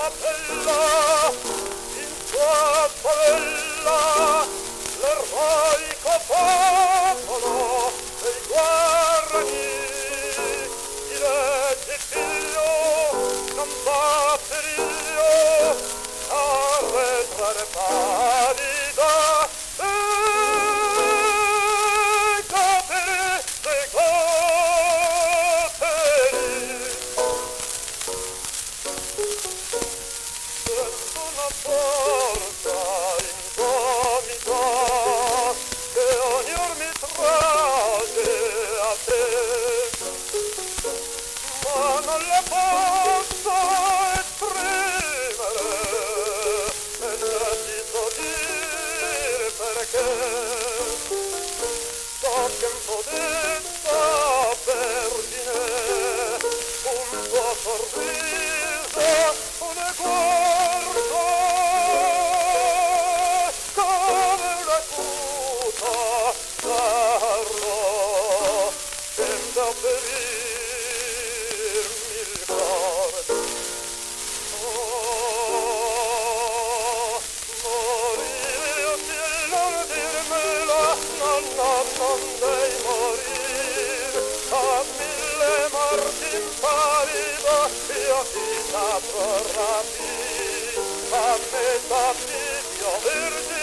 appella in sua favella l'eroico popolo dei guarani. Il figlio non va periglio arretrare pallida e capere dei caperi. Sento una forza indomita che ogni or mi trae a te, ma non la posso esprimere e necessito dire perché. So che un po' detta vergine, un tuo sorriso, un guardo come una cuta carro sembra ferirmi il cuore. Oh, morire io ti non dirmela, non devi morir, a mille morti imparido io ti saprò rapire, a me sappi io virgine